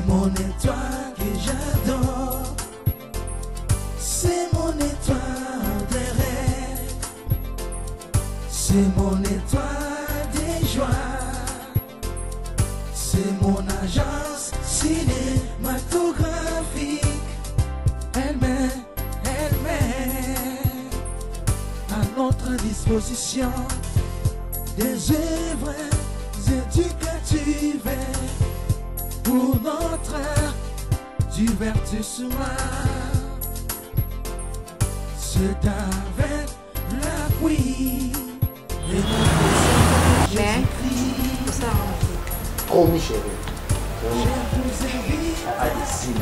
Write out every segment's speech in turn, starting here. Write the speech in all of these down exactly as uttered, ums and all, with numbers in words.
C'est mon étoile que j'adore. C'est mon étoile des rêves. C'est mon étoile des joies. C'est mon agence cinématographique. Elle met, elle met à notre disposition des œuvres éducatives pour notre divertissement. C'est avec la queen et notre mais ça Oh Michel, je vous invite à ici.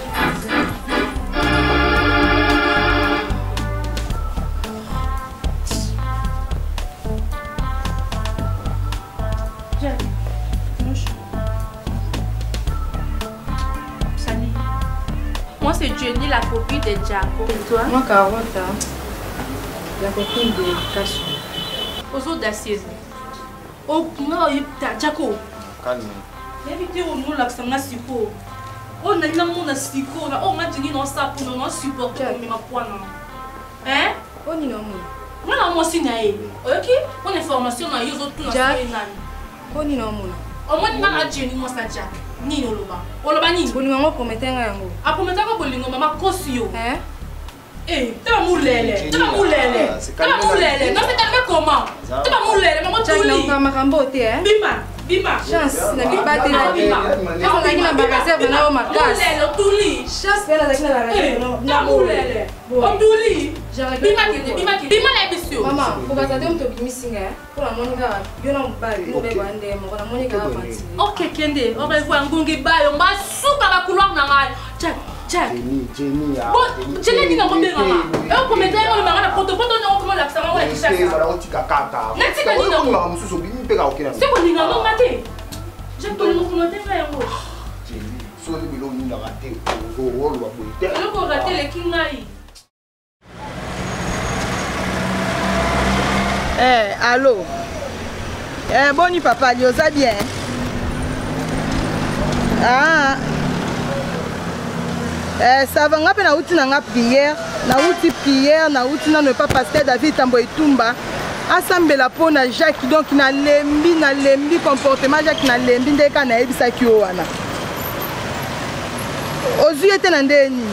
Moi c'est Jenny, la copine de Jaco. Et toi? Moi Carotte, la copine de Kassou. Aux autres d'assises. Oh non, Jaco. Calme. Évitez au nom là que ça m'a sipo. Oh n'a pas mon sipo. Oh m'a Jenny non ça pour non supporter mais ma poids non. Hein? Oh ni non moi. Moi non moi si naïe. Ok? Mon information na yo autres na Jack. nani. Oh ni non moi. Oh moi ni na Jenny moi ça Jack. Ni no loba. O loba ni. Bolingo ngo promettre yango. A promettre ko bolingo mama kosio. Hein? Eh, tu vas moulele, tu vas moulele, tu vas moulele. Non, c'est calmé comment? Tu vas moulele, maman tu lis. Jack, ma cambo te hein? Bima, bima. Chance, na bi ba te na bima. Eza na kina ba réserve na o makas. Moulele, tu lis. Chance pela na kina ba réserve Eh, na. tu vas moulele. On tu lis. Bima kende, bima kende. Bima la bisio. Maman, pour que ça te mto kimisinga hein? Pour la monika, yo na mbali, no be bande, mo na monika ba panti. OK, kende. Au revoir ngungi ba yo mba suka ba couloir na ngai. Check. Jack. Jenny, Jenny, ah. Bon, Jenny dit non mon père maman. Et pour mettre on m'a na poto poto non comment la ça m'a dit ça. C'est voilà on tika kata. Nati ka nina mo. Maman mususu bini peka okina. C'est quoi nina non maté. J'ai pas le nom pour te faire moi. Jenny, so ni bilo nina raté. Zo rolo wa boite. Le ko raté le kingai. Eh, allô. Eh, boni papa, Diosa bien. Ah. Eh, ça va nga pe na uti na nga prière, na uti prière, na uti na ne pas pasteur David Tambo Etumba. Asambela po na Jacques donc na lembi na lembi comportement Jacques na lembi ndeka na ebisa ki o wana. Ozu ete na ndeni.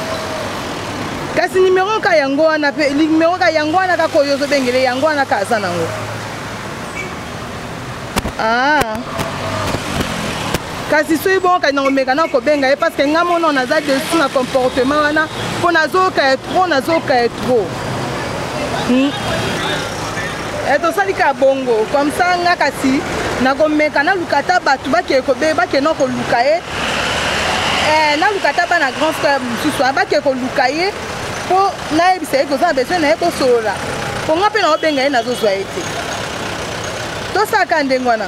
Kasi numéro ka yango wana pe numéro ka yango wana ka koyo zo bengele yango wana ka za nango. Ah. Kasi soki bon ka ngomeka na ko benga parce que ngamo non naza dessus na comportement wana po nazoka trop nazoka trop. Hmm. Et to salika bongo comme ça nga kasi na komeka na lukata batu ba ke ko be ba ke no ko lukaye. Eh na lukata ba na grand frère mususu ba ke ko lukaye po na ebise ko za besoin na ko sola. Po nga pe na obenga ye nazo zwa ete. To saka ndengwana.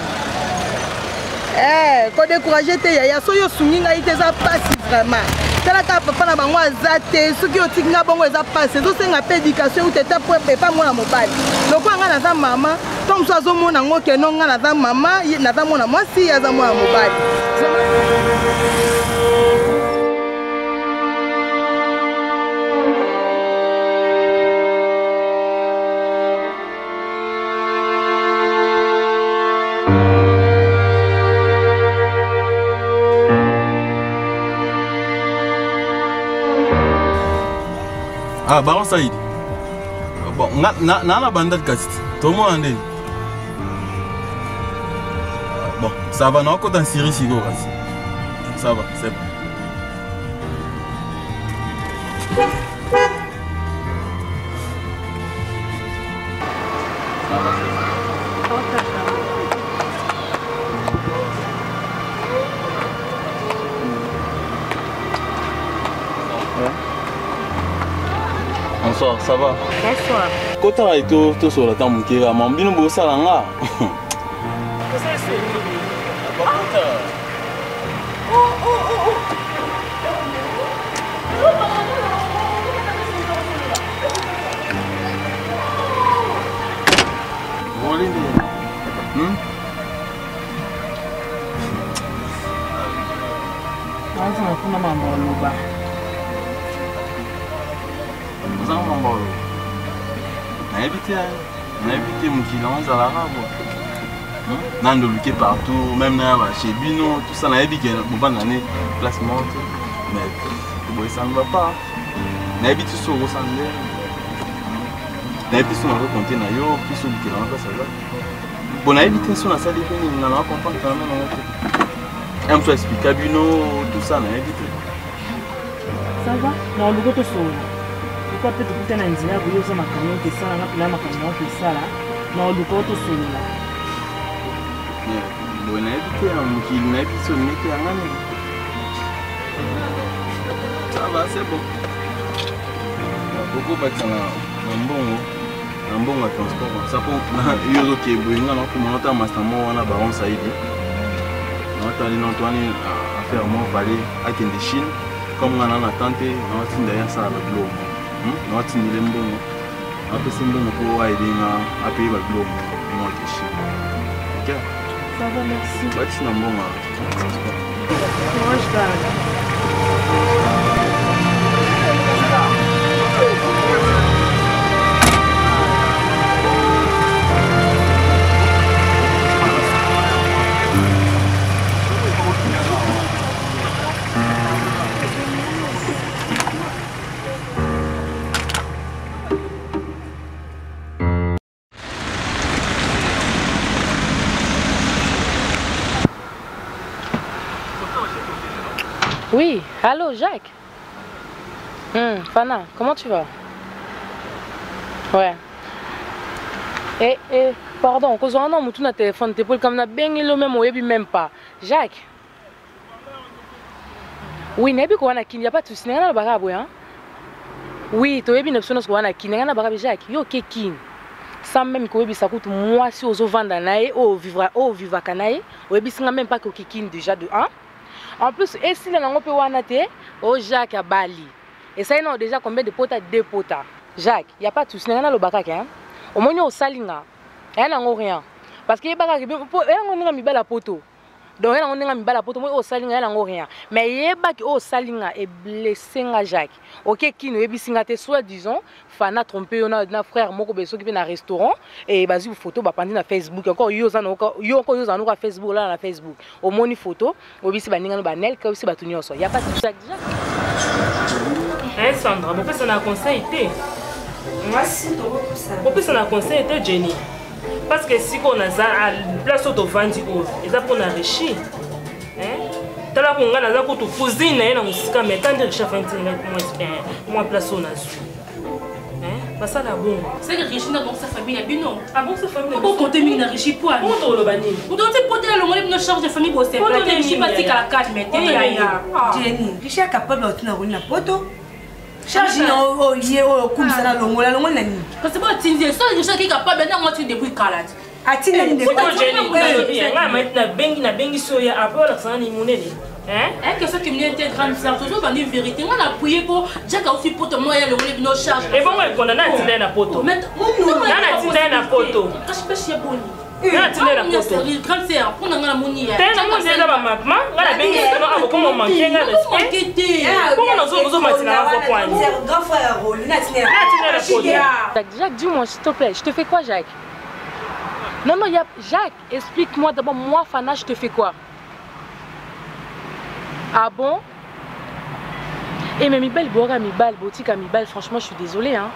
Eh, ko décourager te ya so yo sunginga ite za passe vraiment. Tala ka papa na bango azate, soki otinga bongo eza passe, zo senga pe éducation ou tete pour pas mona mobali. Loko nga na za mama, tom so azo mona ngo ke no nga na za mama, na za mona mwasi ya za mona mobali. Ah, Baron Saïd. Bon, na na na bandade cast. Tout le monde en est. Bon, ça va, non, quand on Syrie, si go, ça va, c'est bon. Bonsoir, ça va? Bonsoir. Quand tu as été sur la table, tu as dit que tu as dit ça. Naanza nafuna mambo loba. Nzanga mambo loba. Na évité na évité mukilanza la rabo. Nando luké partout, même na chez Bino, tout ça na évité bon année placement mais bon ça ne va pas. Na évité sur ressemble. Na évité sur compter na yo, puis sur mukilanza ça va. Bon na évité sur la salle de fini, na na comprendre quand même. Un peu expliquer Bino, tout ça na évité. Ça va? Non, le goût sur. Pourquoi peut-être que tu as un dîner pour y ma camion qui ça, là, puis là ma camion qui ça là. Non, le goût sur là. Bon, na évité un qui na évité sur le métier en année. Ça va, c'est bon. Beaucoup de gens un bon un bon transport. Ça pour yo qui bringa na ko monta mastamo wana baron Saidi. On est allé dans Antoine à faire mon palais à Chine comme on a tenté on a derrière ça avec l'eau. On a tenu les mbongo. Après c'est mbongo pour aider à payer le globe. On a Chine. OK. Ça va, merci. Bah tu n'as bon transport. Moi je parle. Oui, allô Jacques. Hum, Fana, comment tu vas? Ouais. Eh, eh, pardon, cause on a un mouton à téléphone, t'es pour comme na bien le même ou même pas. Jacques. Oui, n'est-ce pas qu'on a qu'il n'y a pas de souci, n'a pas barabe, hein? Oui, tu es bien option qu'on a qu'il n'y a pas barabe Jacques. Yo kekin. Sans même que ça coûte moi si aux vendre nae, au vivra, au vivra canae, ou ebi singa même pas que kekin déjà de un. En plus, et si les gens peuvent au Jacques à Bali. Et ça, il y a déjà combien de potes? Deux potes. Jacques, il n'y a pas de souci. Il y a le bac. Au moins, il y a au salinga. Il n'y a rien. Parce qu'il y a un bac à poto. Donc, il y a un bac à poto. Au salinga, il n'y a rien. Mais il y a un bac au salinga et blessé à Jacques. Ok, qui nous est soit disons, Fana trompé, on a un frère, mon copain qui vient à un restaurant et basé une photo, bah pendant Facebook. Encore, il y a encore, il y a encore, il y a encore Facebook là, la Facebook. Au moins une photo, au bisi bah n'ingano bah nel, comme si bah tout n'y a pas. Il y a pas de Jacques déjà. Hein Sandra, pourquoi ça n'a conseil été? Moi si tu vois ça. Pourquoi ça n'a conseil été Jenny? Parce que si on a ça à place où tu vends du haut, et ça pour enrichir. Hein? Tu as pour nga na za cousine na musika mais tant de chef interne moi place on a su. Hein? Pas ça la bon. C'est que Richie dans sa famille a bien non. Ah bon sa famille. Pourquoi compter mine Richie pour aller? Pour le bani. Vous devez porter le monde de charge de famille pour se placer. Richie pas si la carte mais Jenny, Richie est capable de tenir une photo. Charge au lié au comme ça la longue la longue la nuit. Parce que tu dis ça Richie qui est capable de moi tu depuis calade. Atina ni photo Jenny nga maintenant bengi na bengi soya après la sana ni monene. Hein? Est-ce que ça qui me dit grande sœur toujours dans une vérité on a prié pour Jack a aussi pour moi le monde nos charges. Et bon on a na tinda na poto. Mais na tinda na poto. Cache pas chez boni. Na tinda na poto. Grande sœur pour nga moni ya. Tena mo nzela ba makma ngala bengi no abo como manquer nga respect. Comment nous autres nous matina na kwani? Grand frère rôle na tinda. Na tinda na poto. Jacques, dis-moi s'il te plaît, je te fais quoi Jacques? Non, non, y a... Jacques, explique-moi d'abord, moi, Fana, je te fais quoi? Ah bon? Eh, mais mi belle, boga, mi balle, boutique à mi balle, franchement, je suis désolée, hein.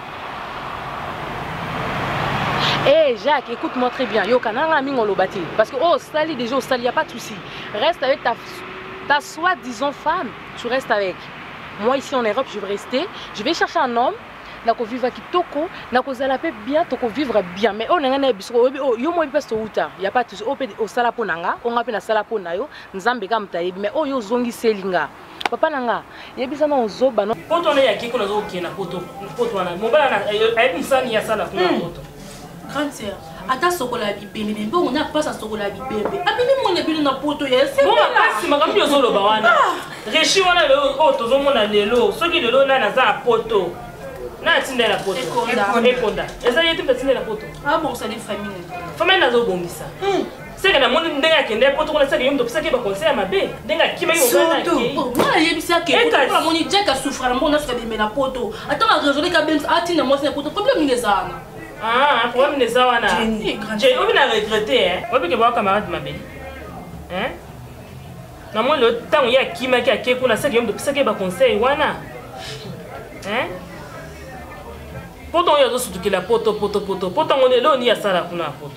Eh, Jacques, écoute-moi très bien. Yo, kananga mi ngolo bati. Parce que, oh, sali déjà, au sali, y a pas de souci. Reste avec ta, ta soi-disant femme, tu restes avec. Moi, ici en Europe, je vais rester. Je vais chercher un homme. Nako vivre kitoko, nako zala pe bien, toko vivre bien. Mais on a un biso, yo mo biso to uta. Y a pas de au pe au sala po nanga, on a pe na sala po na yo, nzambe ka mtayebi. Mais oh yo zongi selinga. Papa nanga, yebisa na ozoba no. Poto na ya kiko na zo kena poto. Poto na. Mobala na ay msani ya sala kuna poto. Grande sœur, ata sokola bibembe, mais bon on a pas à sokola bibembe. Abi mi mon ebilo na poto ya. Bon kasi makambi yo zolo bawana. Reshi wana le o to zo mona lelo, soki lelo na na za poto. Na tinda la poto. Ekonda. Ekonda. Eza yetu tinda la poto. Ah bon, ça les familles. Famille na zo bombisa. C'est que na moni ndenga kende poto kuna saka yom topesa ke ba conseil ya mabe ndenga kima yo ngana ki moi yebisa ke pour moni Jack a souffrir na mona saka de la poto attends à raisonner ka ben ati na moi c'est poto problème ni ça ah problème ni ça wana j'ai obi na regretter hein obi ke ba camarade mabe hein na moni le temps ya kima ki ake kuna saka yom topesa ke ba conseil wana hein poto yo zo sutuki la poto poto poto poto ngone lo ni ya sala kuna poto.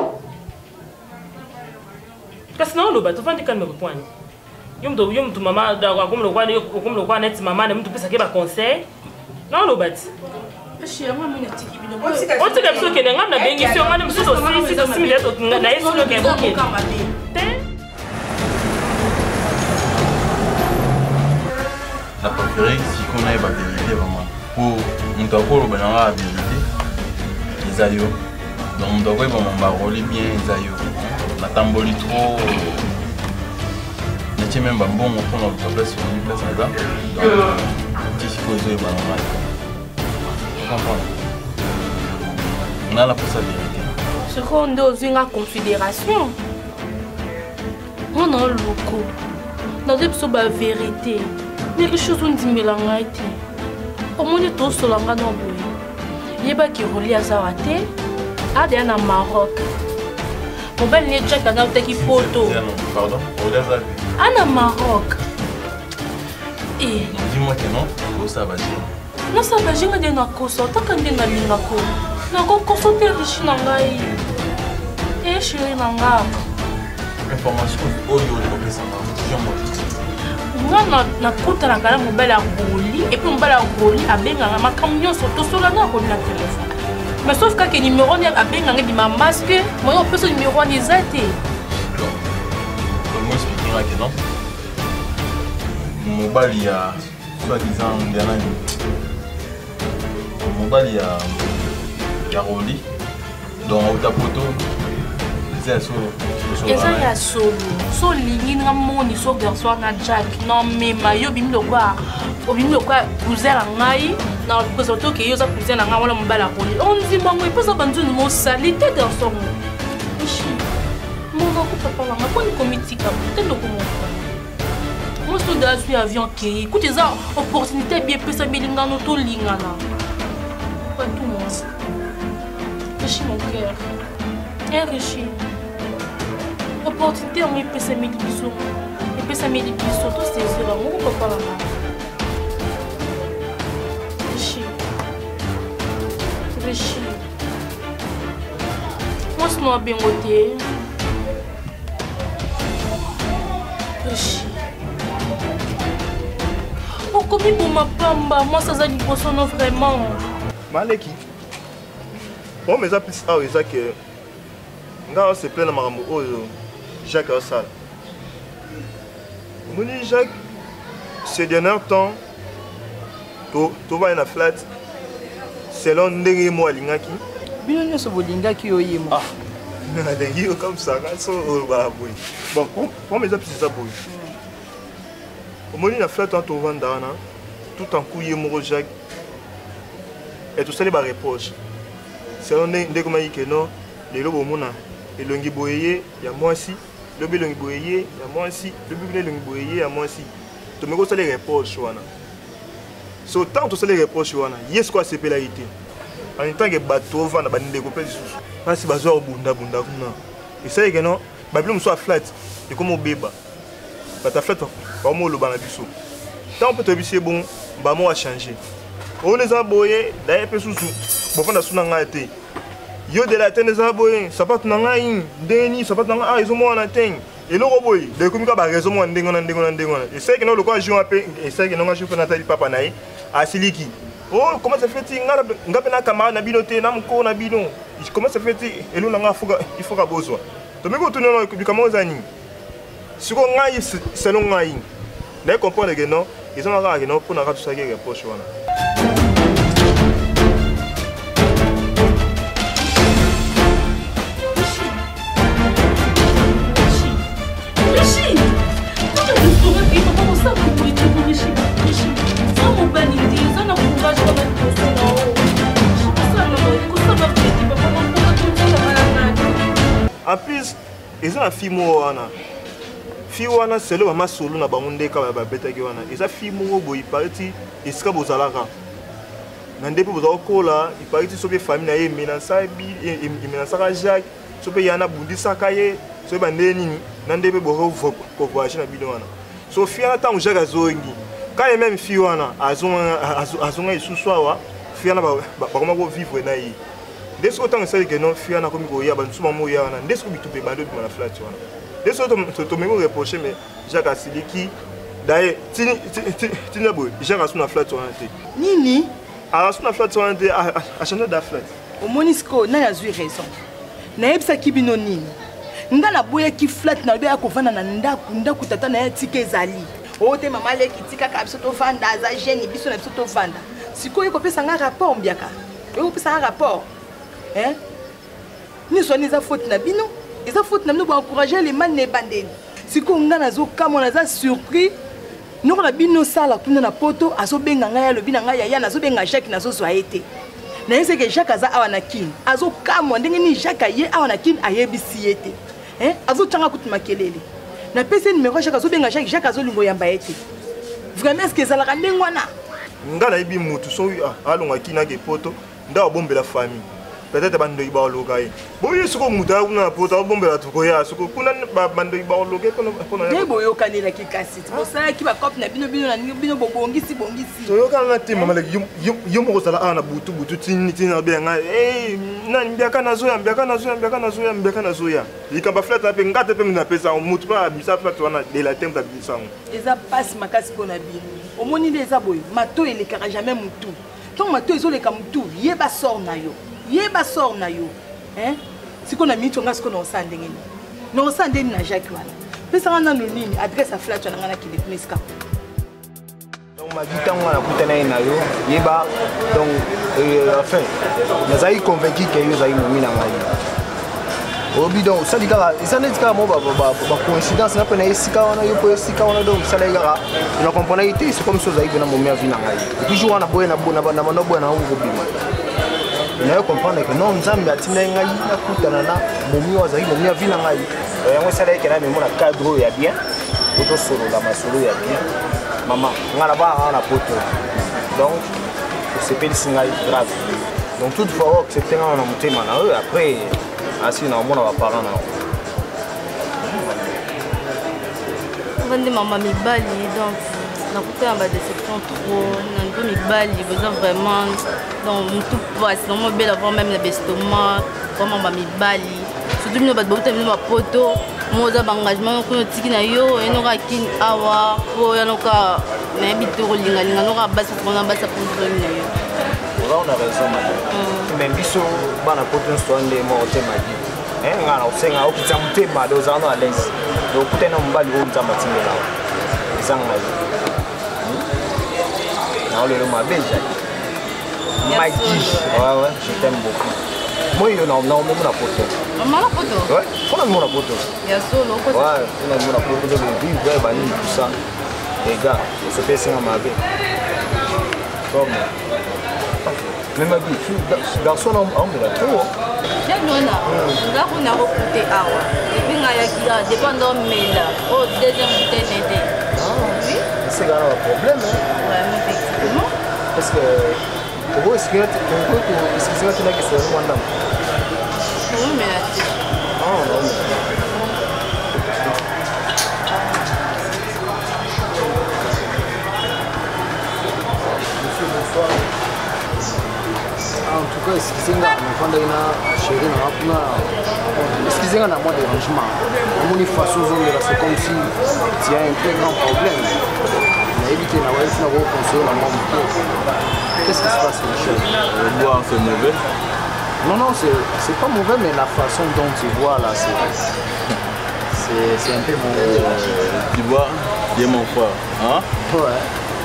Kasi na oloba tofandi kalme ko point. Yum do yum tu mama da ko mo kwa ni ko mo kwa net mama ne mtu pesa ke ba conseil. Na oloba ti. Eshi ya mama nitiki bino. O tika biso ke ngam na bengi si ngane biso so si si mi leto na yesu lo ke ko ke. La préférée si qu'on a la vérité vraiment. Pour on doit ko lo la vérité. Isayo. Donc on doit vraiment ba rôler bien Isayo. La tamboli trop ne tient même pas bon pour notre place sur une place là donc tu supposes que bah on a la possibilité ce qu'on doit une confédération on a le loco dans des choses la vérité mais les choses on dit mélanger été au moins tout cela on a non boy yeba qui relie à Zawate à des na Maroc. Mon bel nez Jack a qui photo. Pardon? Anna Maroc. Et dis-moi que non, où ça va dire? Non, ça va dire que na koso, tant qu'on est na lingako. Na ko koso te riche na ngai. Eh chérie na nga. Information au yo le ça va. Moi na na kota na kala mon bel a roli et puis mon bel a roli a benga ma camion sur tout cela na ko na téléphone. Mais sauf que le numéro n'est pas bien avec ma masque, moi on peut ce numéro en exacté. Donc, moi expliquer que non. Mon mobile il y a soi-disant bien là. Mon mobile il y a il y a Roli. Donc au tapoto c'est ça. Et ça il y a solo. So ligne na moni so garçon na Jack. Non mais mayo bim de quoi. Obim de quoi cousin ngai. Na présenter que yo za cousin na ngala mbala Roli. On dit bango pas ça bandu mo salité garçon. Ishi. Mon ko papa la ngako ni comité ka tendo ko mo. Moi je dois suivre avion qui écoute ça opportunité bien pesa belinga no to lingana. Pas tout moi. Ishi mon cœur. Et Rishi. Opportunité on pesa mille biso. Et pesa mille biso tout c'est c'est là mon papa la ngako. Rishi. Moi, je suis bien côté. Rishi. Oh, comme pour ma pamba, moi, ça, ça dit pour son vraiment. Maleki. Bon, mais ça, plus, ah oui, ça que. Quand c'est plein de marambou, oh, Jacques a ça. Mon Jacques, ces derniers temps, tu vas en flat. Selon ndenge mo alingaki bino nyoso bolingaki oyemo ah ndenge comme ça so ba boy bon pour mes appuis ça boy omoni na flat to vanda na tout en couille mo Jacques et tout ça les ba reproche selon ndenge ma yike no lelo bomona elongi boyeye ya mwasi lobi elongi boyeye ya mwasi lobi elongi boyeye ya mwasi to me ko ça les reproche wana. So tant que les reproches wana yes quoi c'est pénalité en tant que bateau va na bande ko pèse parce que bazo bunda bunda kuna et ça que non ba blum soit flat et comme beba ba ta flat ba mo lo bana biso tant peut te biser bon ba mo a changer on les a boyé d'ailleurs pe susu bo fanda suna ngate yo de la tene za boyé sapat na ngai deni sapat na ngai zo mo na ten et le robot de comme ka ba raison mo ndengo na ndengo na ndengo et ça que non le quoi jouer un peu et ça que non nga jouer Nathalie papa naï asiliki oh comment ça fait ngala ngape na kama na binote na mko na bino comment ça fait elo na nga fuka il faut ka bozwa to me ko tuna no bikamo zani siko ngai selon ngai na comprendre que non ils ont nga que non pour na ka tout ça que reproche wana. En plus, eza na fille moko wana fille wana selo mama solo na bango ndeka babetaki wana eza fille moko boye ipariti esika bozalaka na nde mpe bozala kokola ipariti so mpe famille na ye emenasaka Jacques so mpe yana bundisaka ye so yeba nde nini na nde mpe bokovoyage na bino wana so fille wana ntango Jacques azongi quand ye même fille wana azonga lisusu awa fille wana bakoma kovivre na ye nde soki ntango esalike non fille wana akomi koya bansusu mamo oya wana nde soki bitupe bande obima na flati wana nde soki tomemi reproche mais Jacques asiliki daye tina boye Jacques asu na flati wana te nini asu na flati wana te achange da flati omoni sikoyo naye azwi raison nayebisaki bino nini nga naboyaki flati nalobi ya kovanda na ndako ndako tata na ye tika ezali oyo te mama leki tikaka biso tovanda aza gene biso na biso tovanda sikoyo ekopesa nga rapport mbiaka ekopesa nga rapport nyonso wana eza faute na bino eza faute na bino boencourage elemani na ebandeli sikoyo nga nazokama naza surpris noko na bino sala kuna na poto azobenga ngai alobi na ngai yaya nazobenga Jacques nazozwa ye te nayebisa ke Jacques aza awa na kini azokamwa ndenge nini Jacques aye awa na kini ayebisi ye te azotyanga kutu makelele napesi numéro Jacques azobenga Jacques Jacques azolinga oyamba ye te vraiment est-ce que ezalaka ndenge wana nga nayebi mutu soki alonga kini ake poto nde abombela famille peut-être bandoki baoloka ye boye soko mutu aya kuna na poto abombela tukoya soko kuna bandoki baoloka nde boyokanelaki kasi bosalaki bacope na bino bino na bino bobongisi bongisi toyokanana te mamaleki yo moko ozala awa na butu butu tini tini nabenga nani mbiaka nazoya mbiaka nazoya mbiaka nazoya mbiaka nazoya likambo flate mpe nga te mpe napesa mutu mpe abisa flate wana lela te mpe abisa yango eza pasi makasi mpo na bino omoni nde eza boye mato elekaka jamais mutu ntango mato ezoleka mutu yeba sor na yo yeba sor na yo sikoyo na miniti onga sikoyo naosala ndenge nini naosala ndeni na Jacques wana pesanga nano nini adresse ya flate wana nga nakende kuna esika donc magi ntango wana nakutana ye na yo yeba donc enfin nazali convaincu ke yo ozali momi na ngai obi donc osali kaka eza neti kaka mo bacoïncidence nga mpe na esika wana yo mpo esika wana donc osalaki kaka na comprendaki te c'est comme si ozali pena momi avi na ngai epuis jour wana boye na banda boye nango kobima nayo comprendre que non nzambe atindaki ngai nakutana na momi oyo azalaki momi avi na ngai yango esalaki na memo na cadre oyo ya bien otosolola masolo ya bien mama ngai na bana na poto donc osepelisi ngai grave donc toutefois oaccepte ngai na motema na oyo après asi na omona baparent na yo vande mama mibali donc nakutana badéception trop nando mibali besoin vraiment donc mutu pasi nango mobele avant même na bestoma vraiment mama mibali surtout bino bato bauta bino bapoto moza baengagement kuna otiki na yo enoka kini awa po yanoka nayebi te kolingalinga noka basi tokona basi apozoni na yo oza ona raison madi me biso bana poto nyonso ande moko te madi nga na osenga okitisa motema de ozala no à l'aise okutani na mobali oyo nzambe atindela eza ngai naolelo mabe Jacques Maggie ouais ouais je t'aime beaucoup moi yo na na omona poto mama na poto ouais fona mona poto ya solo poto ouais fona mona poto de vivre ouais bani tout ça les gars se fait ça mabe comme même Maggie garçon on on la trop j'ai nona là on a recruté awa et puis nga ya kila dépendant mela au deuxième bouteille de oui c'est grave un problème ouais mais effectivement parce que Pourquoi est-ce que tu as dit que c'est un Rwanda? Oui, mais là, ah, non. Monsieur, bonsoir. En tout cas, excusez-moi, on a chéri, on a excusez-moi, on a moins de dérangement. On est face aux autres, c'est comme si il y a un très grand problème. On a évité la voiture, on a reconstruit la mort. Qu'est-ce qui se passe, Michel? Le boire, c'est mauvais? Non, non, c'est pas mauvais, mais la façon dont tu vois là, c'est un peu mauvais. Tu vois, il est mon frère. Hein? Ouais.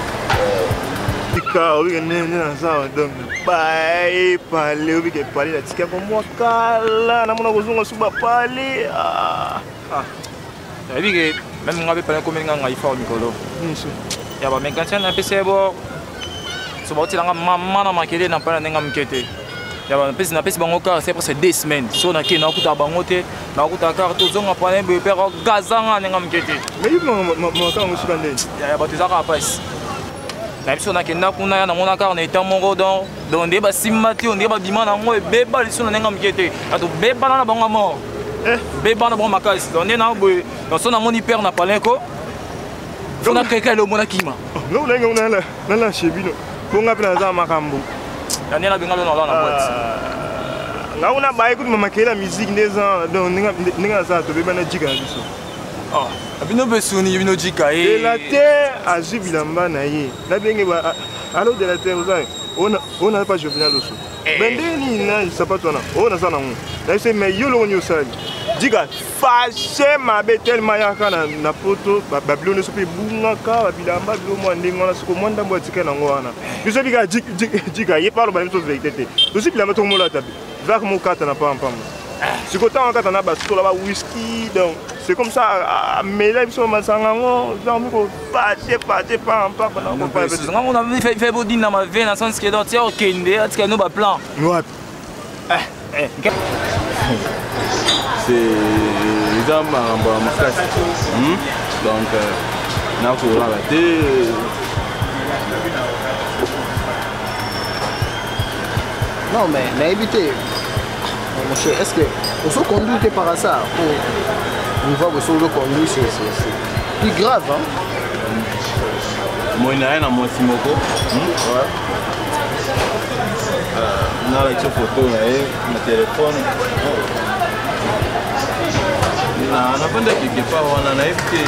Tika, oui, on est dans donc parler, parler, oui, parler, la tika pour moi, kala, na mona kozonga suba parler. Ah. Ah. Ebi ke même ngabe pala ko menga ngai fa mikolo. Nso. Ya ba menga tsana pese bo. So ba utilanga mama na makele na pala nenga mkete. napesi napesi bango kaka c'est presque deux semaines so nakei nakuta bango te nakuta kaka tozonga pane bepere gazanga ndenge moke te makaka yango soka ndeni bato eza kaka mpasi na biso nakenda kuna ya namona kaka na etat moko donc donc nde basimba te ndenge babima nango ebeba liso na ndenge moke te bato bebana na bango mort bebana bango makasi donc nde na boye donc so namoni pere na palenko fo nakeka ele omona kima nolenge nalashe bino bonga mpe naza makambo nde nabenga bino nala na boite nga kuna baye kuti mamakela musique nde eza donc ndenge naza tobeba na jika na biso bino besuni bino jika delater azwi bilamba na ye nabenge alo delater oza oyo naza pa jovenal oso bende nini na sapato wana oyo naza nango nayebise mai yo longo nini osali jika fashe mabe tellement yaka na poto babilo nyonso mpe ebungaka babilamba bilo mwa ndenge wana soko mwa ndambo atika nango wana biso bika jika ye palo bana biso verité te tosi bilamba tokomolata be vake mokata na pampamba sikotango akata na basola ba whisky donc c'est comme ça mêler biso masanga ngo donc ko fashe fashe pampa bana ko pa biso ngo na fait fait bodine na ma veine dans sens que donc tiens okende atika no ba plan wapi eh eh c'est eza makambo ya makasi donc nakolala te non mais nayebi te mon cher est-ce que oso conduire te par hasard on voit que solo conduire c'est plus grave hein moi na ye na mwasi moko nalakisa photo na ye na telefone nafanda quelque part wana nayebi te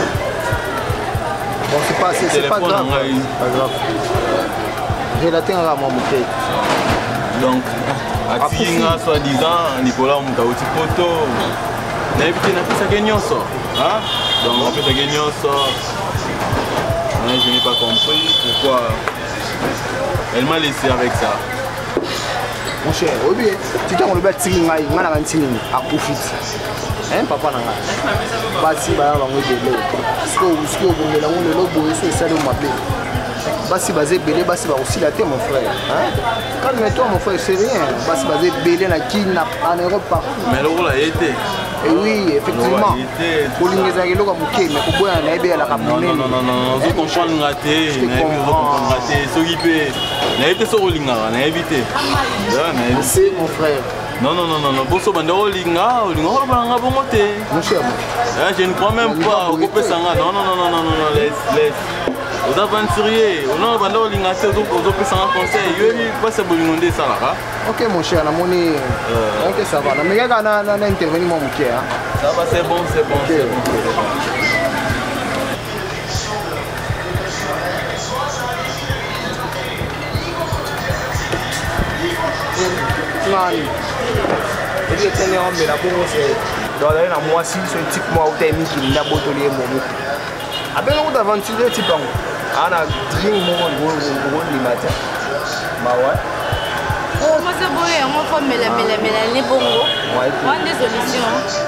bon c'est pas c'est pas grave pas grave relater nga mwa moke donc atinga soi-disant Nicolas mokauti poto nayebi te napesaki nyonso donc napesaki nyonso je n'ai pas compris pourquoi elle m'a laissé avec ça. Mon cher, obi, tu t'en le bâti ngai, ngana ngantini, akufi. Hein papa nanga. Basi ba ba ngwe dele. Siko siko bongela ngone lobo eso esale mabe. Basi bazé belé, basi ba aussi la terre mon frère, hein? Calme-toi mon frère, c'est rien. Basi bazé belé na kina en Europe partout. Mais le rôle a été. Et oui, effectivement. Polingeza kilo ka muke, mais ko boya na ebe la ka non non non non, vous comprenez raté, na ebe vous comprenez raté, s'occuper. Na ebe so rolinga, na éviter. C'est mon frère. Non non non non non, bosso bande rolinga, rolinga ko banga bongo te. Mon cher. Je ne crois même pas au couper sanga. Non non non non non non, laisse laisse. Aux aventuriers, on a bande rolinga te aux couper sanga conseil. Yo ni pas se bolingonde ça là. Ok mon cher, la monnaie. Ok ça va. Mais regarde na na intervenir mon muke hein. Ça va, c'est bon, c'est bon, c'est bon. Nani. Et puis tenez en mais la bonne c'est dans la moisi sur un type moi ou t'es mis qui n'a botolé mon mot. Avec un aventure type en ana drink mon gros gros le matin. Bah ouais. Moi c'est bon, on va me la me la me la les bongo. Moi des solutions.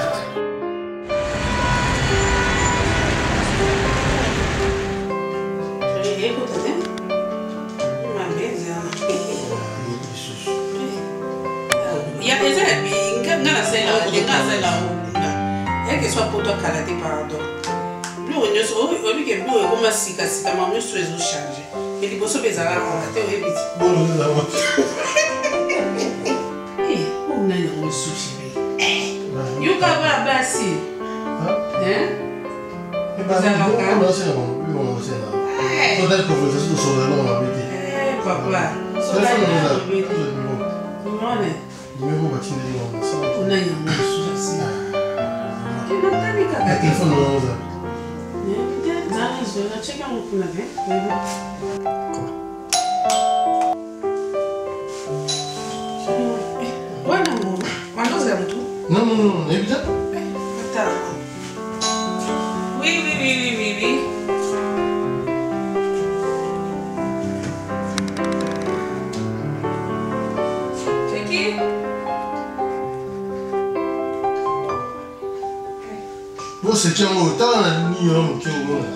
Que soit pour toi karaté pardon. Plus on est au lieu que plus on va sika sika maman sur les changer. Mais les bosses bezala karaté au vite. Bon nous avons. Eh, on a un souci. Eh. You ka ba basi. Hein? Eh ben, on va c'est bon, on va c'est là. Peut-être que vous êtes sur le long là, eh papa. Ça c'est le là. Non, mais mais vous va tirer là. On a un souci. É telefone não usa. Não, chega um pouco na vez. Olha, amor. Quando você é tu? Não, não, não. É evidente. Tá. Oui, oui, oui, oui, oui. Check-in. Você tinha um tá na minha que eu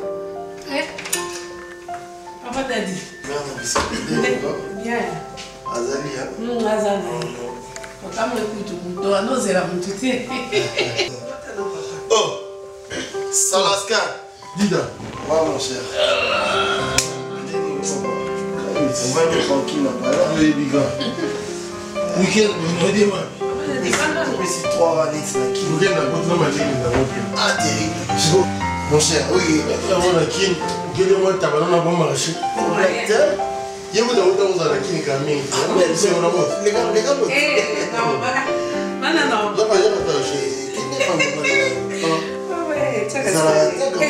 Eh? Papa t'a dit. Não, não, isso é Bien. Azali, hein? Non, Azali. Quand on écoute, on a nos élèves, tout est. Oh! Salasca! Dida! Ouais, mon cher. On va être tranquille là-bas. Oui, Biga. Week-end, on va dire, moi. Mais c'est trois années, c'est la qui. Week-end, on va dire, ah, terrible. Mon cher, oui. On a qui? Quel est mon tabac? On a bon marché. Il y a beaucoup de choses à la qui quand même. C'est un amour. Les gars, les gars, eh, non, voilà. Non, non, non. Là, par exemple, j'ai. Qui n'est pas mon mari? Ouais, tu as ça va.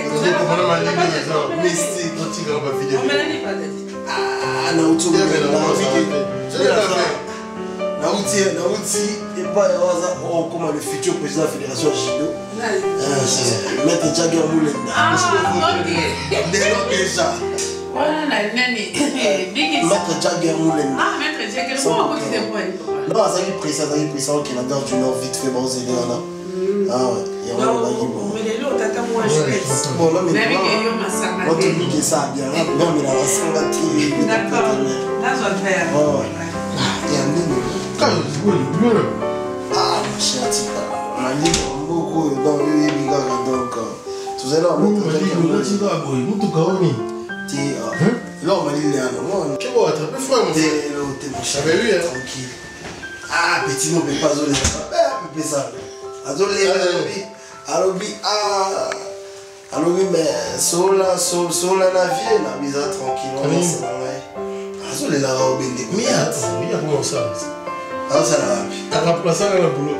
Mais c'est quand tu regardes ma vidéo. On me l'a dit pas d'être. Ah, non, tu vois, Nauti, Nauti, et pas oh, comment le futur président de la Fédération Judo. Maître Jagger Moulenda. Ah, ok. Déjà. Voilà, la nani. Maître Jagger Moulenda. Ah, Maître Jagger, pourquoi on continue pour elle? Non, ça y est, président, ça y est, président au Canada du Nord, vite fait, bon, c'est là. Ah ouais, il y a un bagage bon. Mais les lots, t'as moi, je pense. Bon, là, mais tu vois, on te dit que ça bien. Non, mais la race, on va tirer. D'accord. Là, je vais faire. Oh, ouais. Il y a un mini. Ah, mon cher, tu parles. On a dit beaucoup dans le Biga, donc. Tout à l'heure, on a dit que on a dit que on a dit que là, on m'a dit que on a dit que on a dit que on a dit ah, petit mot, mais pas zolé. Ah, mais ça. Azolé, alobi, ah. Alobi, mais sola, sola, sola, la vie, la mise tranquille. Azolé, la robe, mais attends, il y a comment ça? Ah, ça l'a vu. T'as remplacé la boulot.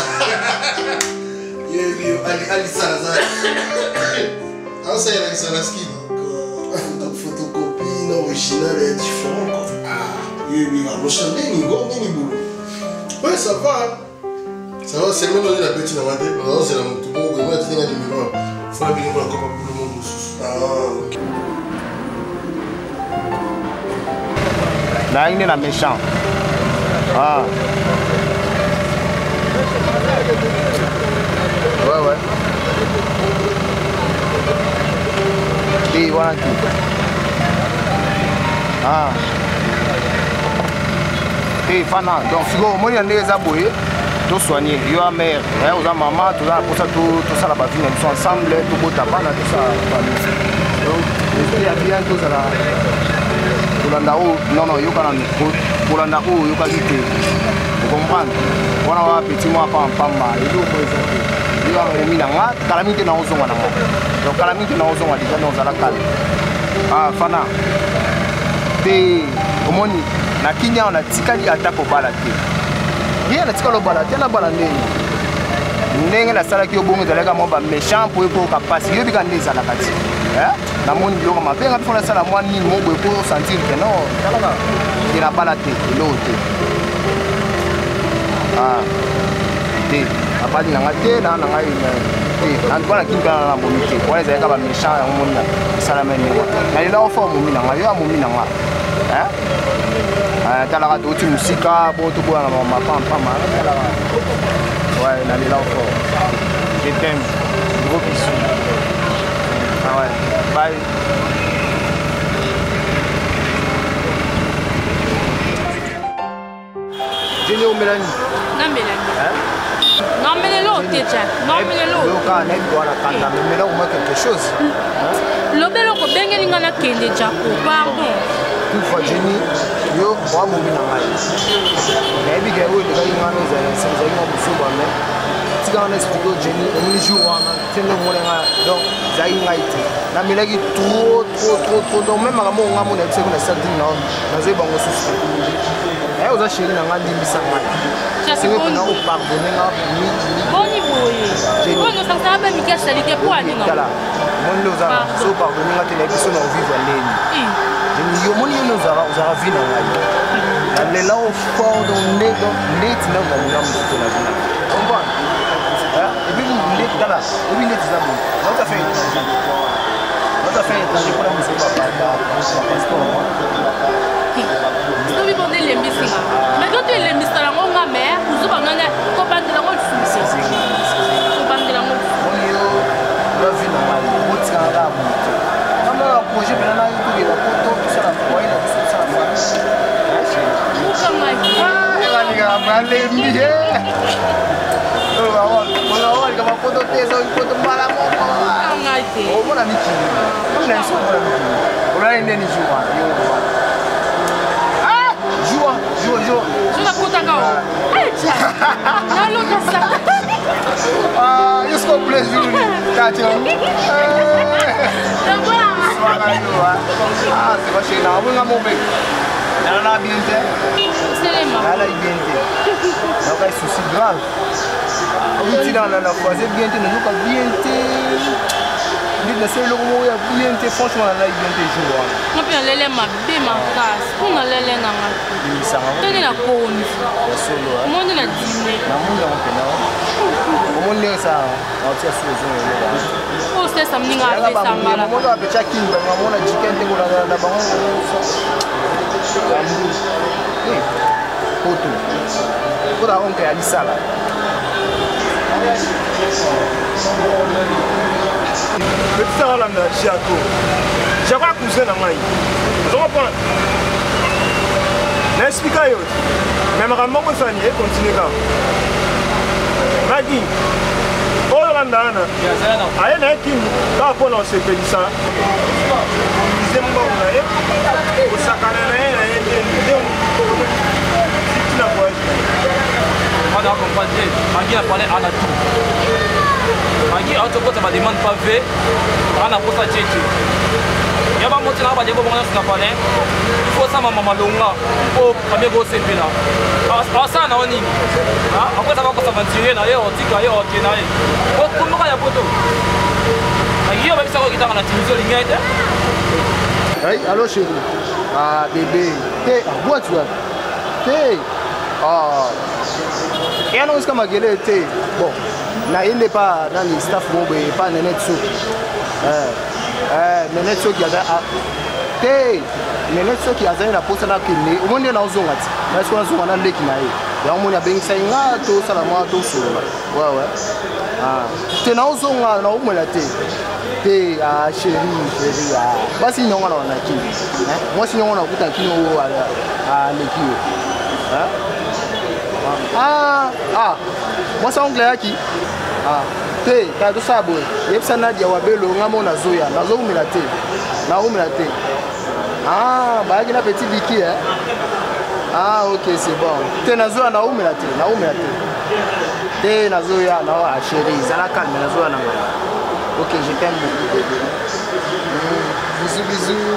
Yo, yo, allez, allez, ça, ça. Ah, ça y est, ça la ski. Donc, photocopie, original est différent. Ah, yo, yo, on change des niveaux, des niveaux. Ouais, ça va. Ça va, c'est même donné la petite dans ma tête. Non, c'est la moto. Bon, moi, tu as des numéros. Il faut la venir pour la coupe pour le monde. Ah, ok. Là, il est la méchant. Ah. Ouais, ouais. Et voilà qui. Ah. Et Fana, donc, si vous avez des abonnés, tout soigner. Il y a mère, vous avez maman, tout ça, pour ça, tout ça, la bavine, ils sont ensemble, tout beau tabac, tout ça. Donc, il y a bien tout ça là. Non, non, il y a pour la nako, il y a qualité. Vous comprenez? On a un petit mois par un mal. Il y a un minanga, calamité dans le zone. Donc, calamité dans le zone, déjà dans la cale. Ah, Fana. Te, comment ni? Na Kenya, on a tikali attaque au balade. Rien n'a tikali au balade, il y a la balade. Ndenge la sala ki obongo zalaka mo ba méchant pour ko ka passe yo bika ndeza la kati hein na moni biloko mabenga bifona sala mwa nini mo boye ko sentir que non talaka ina bala te lote ah te abali na ngate na na ngai te na ndwana kinga na momite wala zalaka ba méchant ya moni sala meni na ila ofo mo mina ngai yo mo mina nga hein ah talaka doti musika bo to bo na ma pam pam talaka. Ouais, on est là encore. Je t'aime. Gros bisous. Ah ouais. Bye. Jenny ou Mélanie? Non, Mélanie. Hein? Non, mais l'autre, déjà. Non, mais l'autre. Mais là, au moins quelque chose. Le bel au Bengali n'a qu'un déjà. Pardon. Une fois Jenny, yo, moi, mon bin à mais il y a eu des gens qui ont des si on explique Jenny, on joue c'est le moyen donc ça y est na milaki trop trop trop trop donc même à mon amour on a dit qu'on a ça dit non dans un bon souci et aux chéris na ngandi misanga c'est que on a pardonné na bon niveau Jenny on nous ça va Mika salité pour aller non là mon nous a so pardonné na télévision on vivre l'ennemi Jenny yo mon nous a on a vu na ngai là au fort donc net donc net na na na tout la vie on va et puis net là et puis net ça bon on t'a fait on t'a fait je prends mon papa passeport tu veux bonner les missions mais quand tu les missions là on va mais vous va nana ko bande la mo fusi ko bande la mo on yo la vie normale on tient là on a un projet mais là il faut que la photo tout ça la foyer tout ça la famille na biso mona mikili olala ndeni jour ah jour jour jour jour nakutaka o nalokasa ah jusqu'au plaisir kati ah c'est pas chez là on va mauvais elle a bien été elle a bien été donc il souci grave on dit dans la croisée bien été nous pas bien été dit la seule logo ya bien été franchement elle a bien été jour non puis lele mabe makasi kuna lele na ngati ça va toni na koni solo monde na dîner na monde on peut là comment le ça on tient sur o se samninga pesa mala monde a pecha kinga ngomona jikente kuna na bango poto ora onke alisala petit ça là na Jaco Jaco cousin na mai vous comprenez n'explique yo même ramon ko fani et continue quand Magi oh là ndana aye na kimi ka pona se pelisa dizemba na ye ko sakana na ye na ye ndio na kwa on a compris Magi a parlé à la tout Magi a tout ma demande pas fait on a posé tchétché ya ba moti na ba je ko bona sina parlé il faut ça mama malonga o pame go sepela asa na oni ah après ça va ko s'aventurer na ye o tika ye o kena ye ko ko ya poto Magi yo ba bisa ko kitaka na timizo lingaite hey allo chérie ah bébé hey bois tu vois hey ah et on est comme agélé té bon na il n'est pas dans le staff bon pas nenet so eh eh nenet so qui a té nenet so qui a za na posa na kini o monde na uzonga ti na so na zo na leki na ye ya mo nya bengisa nga to sala mo to so ouais ouais ah té na uzonga na o mo la té té ah chérie chérie ah basi nyonga na na ki eh moi si nyonga na kuta kino o ah leki hein ah ah moi ça anglais qui ah té ka to sabo yepsa na dia wabelo ngamo na zoya na zo umela té na umela té ah ba ki na petit biki hein ah OK c'est bon té na zoya na umela té na umela té té na zoya na wa chérie zala calme na zoya na OK je t'aime beaucoup bébé mmh. Bisous bisous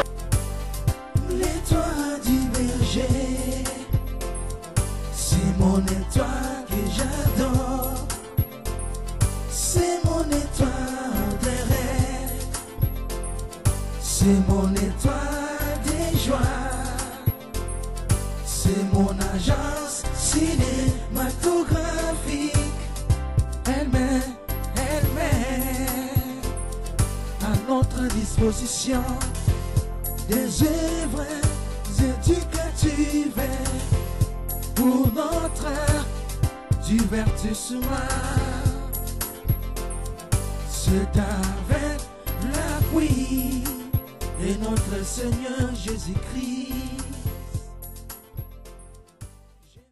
l'étoile du berger c'est mon étoile que j'adore c'est mon étoile des rêves c'est mon étoile des joies c'est mon agence cinématographique elle met elle met à notre disposition des œuvres éducatives pour notre divertissement. C'est avec l'appui de notre Seigneur Jésus-Christ